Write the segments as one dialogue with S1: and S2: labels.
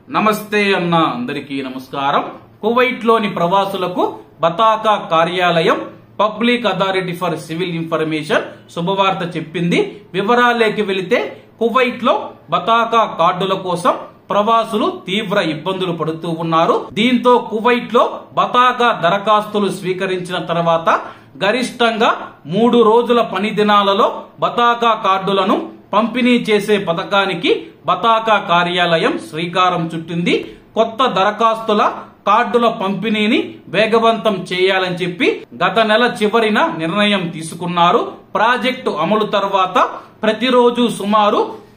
S1: నమస్తే అన్న అందరికీ నమస్కారం. కువైట్ లోని ప్రవాసులకు బతాకా కార్యాలయం public authority for civil information శుభవార్త చెప్పింది. వివరాలేకి వెళితే కువైట్ లో బతాకా కార్డుల కోసం ప్రవాసులు తీవ్ర ఇబ్బందులు పడుతూ ఉన్నారు. దీంతో కువైట్ లో బతాకా దరఖాస్తులు స్వీకరించిన తర్వాత గరిష్టంగా 3 రోజుల పని దినాలలో బతాకా కార్డులను పంపిణీ చేసే పథకానికి బతాకా కార్యాలయం శ్రీకారం చుట్టింది. కొత్త దరఖాస్తుల కార్డుల పంపిణీని వేగవంతం చేయాలని చెప్పి గత నెల చివరిన నిర్ణయం తీసుకున్నారు. ప్రాజెక్టు అమలు తర్వాత ప్రతిరోజు సుమారు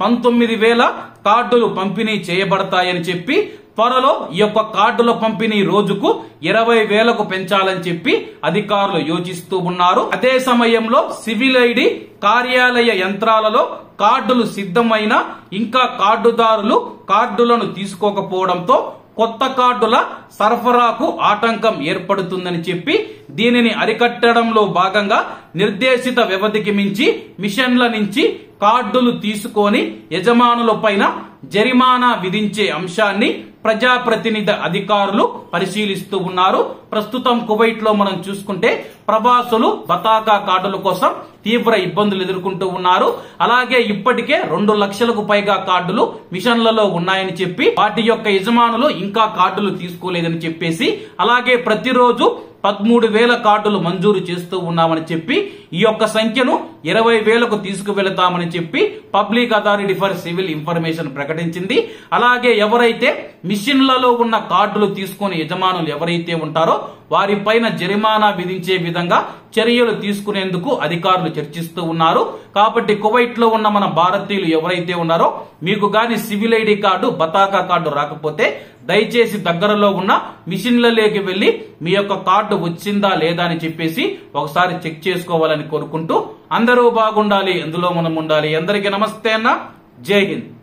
S1: 19,000 కార్డులు పంపిణీ చేయబడతాయని చెప్పి త్వరలో ఈ యొక్క కార్డుల పంపిణీ రోజుకు 20,000కు పెంచాలని చెప్పి అధికారులు యోచిస్తూ ఉన్నారు. అదే సమయంలో సివిల్ ఐడి కార్యాలయ యంత్రాలలో కార్డులు సిద్ధమైన ఇంకా కార్డుదారులు కార్డులను తీసుకోకపోవడంతో కొత్త కార్డుల సరఫరాకు ఆటంకం ఏర్పడుతుందని చెప్పి దీనిని అరికట్టడంలో భాగంగా నిర్దేశిత వ్యవధికి మించి మిషన్ల నుంచి కార్డులు తీసుకొని యజమానుల పైన జరిమానా విధించే అంశాన్ని ప్రజాప్రతినిధి అధికారులు పరిశీలిస్తూ ఉన్నారు. ప్రస్తుతం కువైట్ లో మనం చూసుకుంటే ప్రవాసులు బతాకా కార్డుల కోసం తీవ్ర ఇబ్బందులు ఎదుర్కొంటూ ఉన్నారు. అలాగే ఇప్పటికే 2 లక్షలకు పైగా కార్డులు మిషన్లలో ఉన్నాయని చెప్పి వాటి యొక్క యజమానులు ఇంకా కార్డులు తీసుకోలేదని చెప్పేసి అలాగే ప్రతిరోజు 13,000 కార్డులు మంజూరు చేస్తూ ఉన్నామని చెప్పి ఈ యొక్క సంఖ్యను 20,000కు తీసుకువెళతామని చెప్పి public authority for civil information ప్రకటించింది. అలాగే ఎవరైతే మిషన్లలో ఉన్న కార్డులు తీసుకునే యజమానులు ఎవరైతే ఉంటారో వారిపైన జరిమానా విధించే విధంగా చర్యలు తీసుకునేందుకు అధికారులు చర్చిస్తూ ఉన్నారు. కాబట్టి కువైట్ లో ఉన్న మన భారతీయులు ఎవరైతే ఉన్నారో మీకు గాని సివిల్ ఐడి కార్డు బతాకా కార్డు రాకపోతే దయచేసి దగ్గరలో ఉన్న మిషన్లలోకి వెళ్లి మీ యొక్క కార్డు వచ్చిందా లేదా అని చెప్పేసి ఒకసారి చెక్ చేసుకోవాలని కోరుకుంటూ అందరూ బాగుండాలి, ఎందులో మనం ఉండాలి. అందరికీ నమస్తే అన్న, జై హింద్.